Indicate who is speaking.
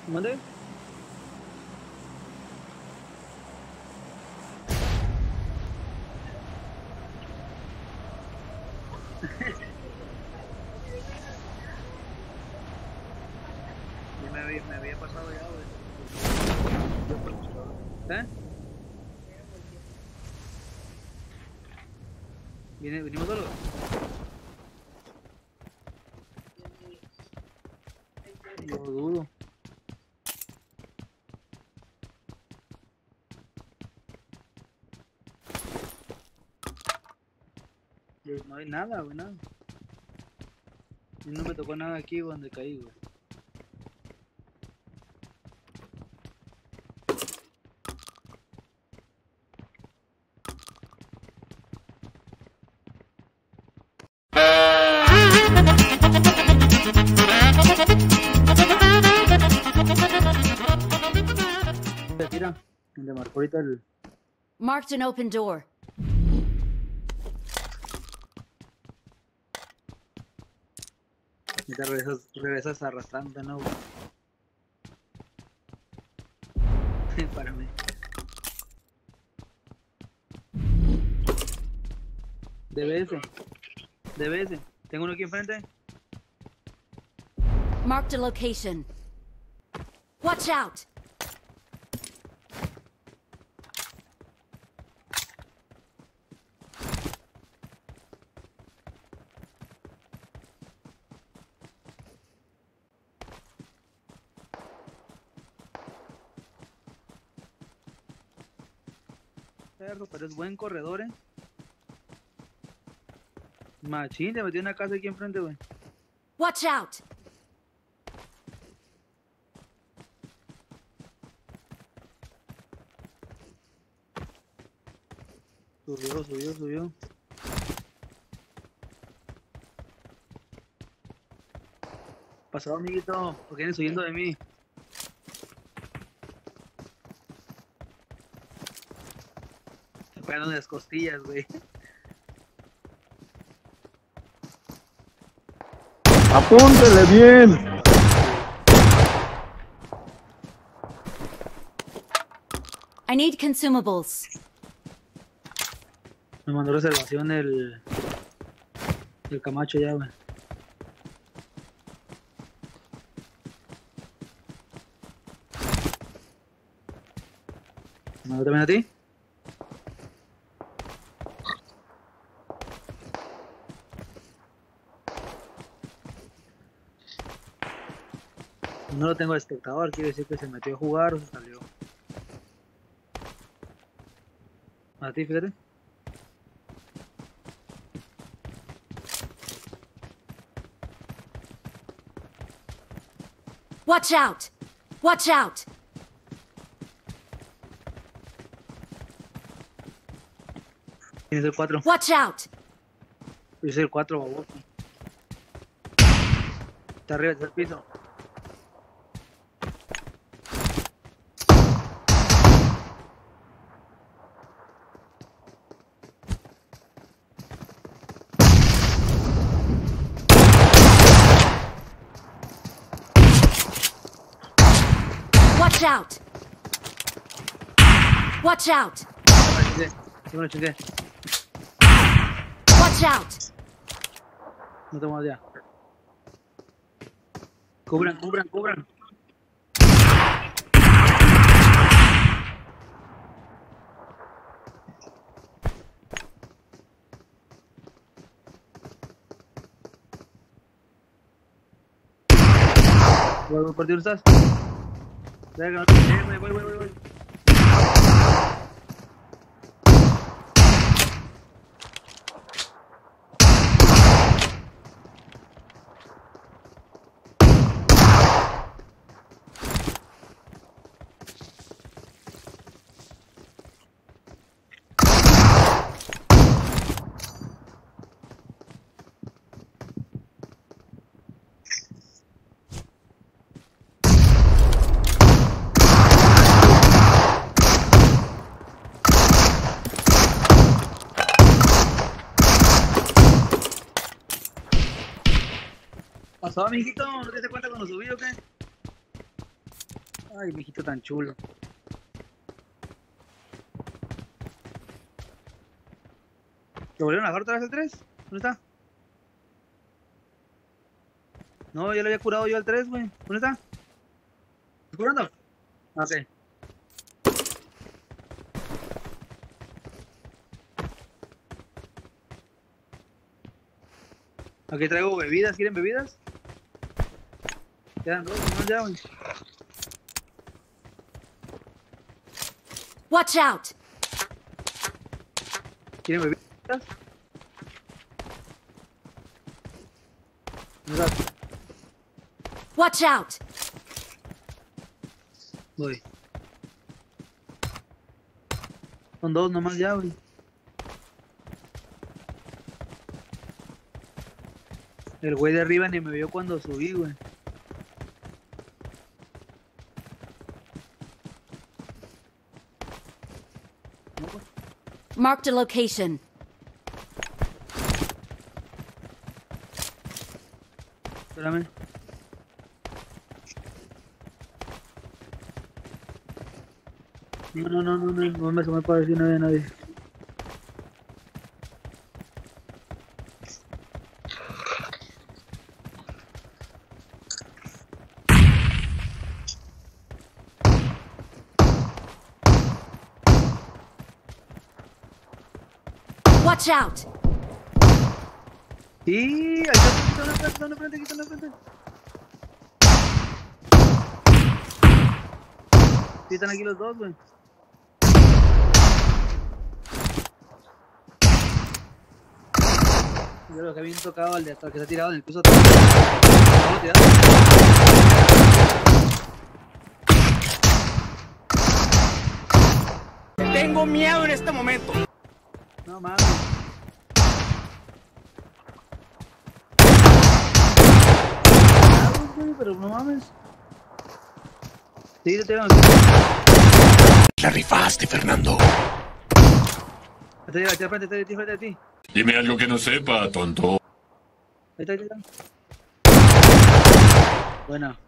Speaker 1: ¿Mande? Me había pasado ya, güey. ¿Eh? ¿Venimos solos? Lo dudo. No hay nada, güey, nada. Y no me tocó nada aquí donde caí, güey. Se tira, donde marcó ahorita el...
Speaker 2: Marked an open door.
Speaker 1: Y te regresas arrastrando, ¿no, güey? Para mí. DBS. Tengo uno aquí enfrente.
Speaker 2: Marked a location. Watch out!
Speaker 1: Perro, pero es buen corredor, Machín, te metió en una casa aquí enfrente, güey.
Speaker 2: Watch out!
Speaker 1: Subió. Pasado, amiguito, ¿por qué vienes huyendo de mí? Te pegaron las costillas, güey.
Speaker 3: ¡Apúntele bien!
Speaker 2: I need consumables.
Speaker 1: Me mandó reservación el Camacho ya, güey. ¿Me mandó también a ti? No lo tengo de espectador, quiere decir que se metió a jugar o se salió. A ti, fíjate.
Speaker 2: Watch out! Watch out!
Speaker 1: Tienes el 4.
Speaker 2: Watch out!
Speaker 1: Yo soy el 4, baboso. Está arriba del piso.
Speaker 2: Watch out! Watch out!
Speaker 1: Sí, me lo chingué.
Speaker 2: Watch out!
Speaker 1: No tengo más ya. Cubran. Voy por ti, ¿dónde estás? Venga, voy. ¿Pasó, amiguito? ¿No te diste cuenta cuando subí o qué? Ay, mijito tan chulo. ¿Te volvieron a bajar otra vez el 3? ¿Dónde está? No, ya lo había curado yo al 3, güey. ¿Dónde está? ¿Estás curando? Ok. Aquí traigo bebidas. ¿Quieren bebidas? Quedan dos, no ya, güey.
Speaker 2: Watch out!
Speaker 1: ¿Quieren bebidas? Mira,
Speaker 2: Watch out!
Speaker 1: voy. Son dos nomás ya, güey. El güey de arriba ni me vio cuando subí, güey. No, pues,
Speaker 2: Marked a location.
Speaker 1: espérame. No me asomé para ver si no había nadie.
Speaker 2: Watch out!
Speaker 1: Y ahí está en la frente, aquí está en la frente. Sí, están aquí los dos, güey. Yo lo que había tocado al de hasta que se ha tirado en el piso atrás. Vamos tirado.
Speaker 4: Tengo miedo en este momento.
Speaker 1: No mames. Pero no mames. Sí, te tengo.
Speaker 4: La rifaste, Fernando.
Speaker 1: Está ahí frente de ti.
Speaker 5: Dime algo que no sepa, tonto.
Speaker 1: Ahí está. Buena.